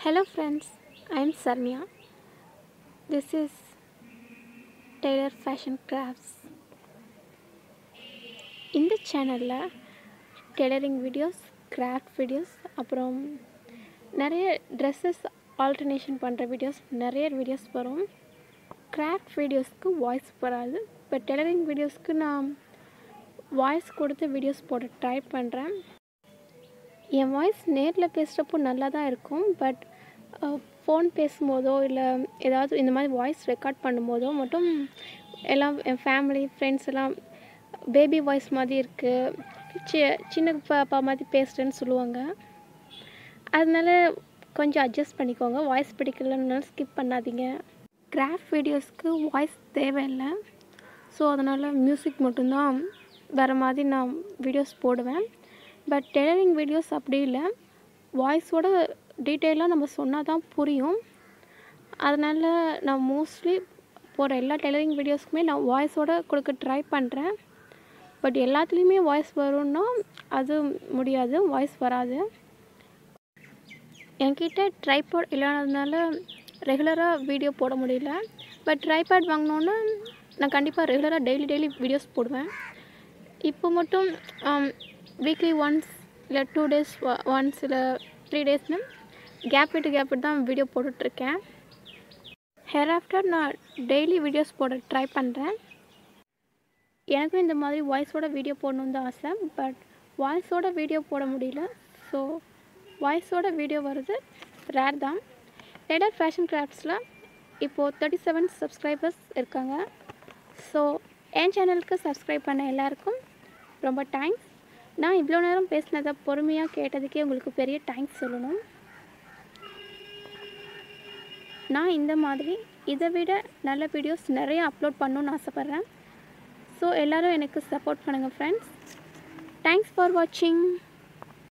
Hello friends, I'm Saranya. This is Tailor Fashion Crafts. இந்த சேனலில் tailoring videos, craft videos, அப்புறம் நிறைய dresses alternation பண்ணுற நிறைய வீடியோஸ் வரும். கிராஃப்ட் வீடியோஸ்க்கு வாய்ஸ் வராது. இப்போ டெய்லரிங் வீடியோஸ்க்கு நான் வாய்ஸ் கொடுத்து வீடியோஸ் போட ட்ரை பண்ணுறேன். என் வாய்ஸ் நேரில் பேசுகிறப்போ நல்லா தான் இருக்கும். பட் ஃபோன் பேசும்போதோ இல்லை ஏதாவது இந்த மாதிரி வாய்ஸ் ரெக்கார்ட் பண்ணும்போதோ மட்டும் எல்லாம் என் ஃபேமிலி ஃப்ரெண்ட்ஸ் எல்லாம் பேபி வாய்ஸ் மாதிரி இருக்குது, சின்ன பாப்பா மாதிரி பேசுகிறேன்னு சொல்லுவாங்க. அதனால கொஞ்சம் அட்ஜஸ்ட் பண்ணிக்கோங்க. வாய்ஸ் பிடிக்கலன்னாலும் ஸ்கிப் பண்ணாதீங்க. கிராஃப்ட் வீடியோஸ்க்கு வாய்ஸ் தேவையில்லை. ஸோ அதனால் மியூசிக் மட்டும்தான் வேறு மாதிரி நான் வீடியோஸ் போடுவேன். பட் டெய்லரிங் வீடியோஸ் அப்படி இல்லை, வாய்ஸோட டீட்டெயிலாக நம்ம சொன்னால் தான் புரியும். அதனால் நான் மோஸ்ட்லி போகிற எல்லா டெய்லரிங் வீடியோஸ்க்குமே நான் வாய்ஸோடு கொடுக்க ட்ரை பண்ணுறேன். பட் எல்லாத்துலேயுமே வாய்ஸ் வரும்னா அது முடியாது, வாய்ஸ் வராது. என்கிட்ட ட்ரைபாட் இல்லாததுனால ரெகுலராக வீடியோ போட முடியல. பட் ட்ரைபாட் வாங்கினோன்னா நான் கண்டிப்பாக ரெகுலராக டெய்லி வீடியோஸ் போடுவேன். இப்போ மட்டும் வீக்லி ஒன்ஸ் இல்லை 2 days ஒன்ஸ் இல்லை 3 daysனு கேப் விட்டு தான் வீடியோ போட்டுட்ருக்கேன். ஹேர் ஆஃப்டர் நான் டெய்லி வீடியோஸ் போட ட்ரை பண்ணுறேன். எனக்கும் இந்த மாதிரி வாய்ஸோட வீடியோ போடணுன்னு தான் ஆசை. பட் வாய்ஸோட வீடியோ போட முடியல. ஸோ வாய்ஸோட வீடியோ வருது ரேர் தான். டெய்லர் ஃபேஷன் கிராஃப்ட்ஸில் இப்போது 37 சப்ஸ்கிரைபர்ஸ் இருக்காங்க. ஸோ என் சேனலுக்கு சப்ஸ்கிரைப் பண்ண எல்லாருக்கும் ரொம்ப தேங்க்ஸ். நான் இவ்வளோ நேரம் பேசினதை பொறுமையாக கேட்டதுக்கே உங்களுக்கு பெரிய தேங்க்ஸ் சொல்லணும். நான் இந்த மாதிரி இதை விட நல்ல வீடியோஸ் நிறைய அப்லோட் பண்ணணுன்னு ஆசைப்பட்றேன். ஸோ எல்லோரும் எனக்கு சப்போர்ட் பண்ணுங்கள் ஃப்ரெண்ட்ஸ். தேங்க்ஸ் ஃபார் வாட்சிங்.